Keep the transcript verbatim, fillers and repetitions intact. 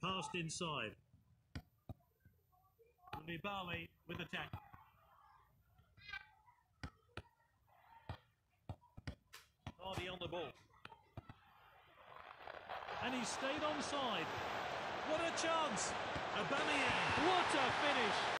Passed inside. Nibali with the tackle. Hardy on the ball. And he stayed onside. What a chance! Aubameyang. What a finish!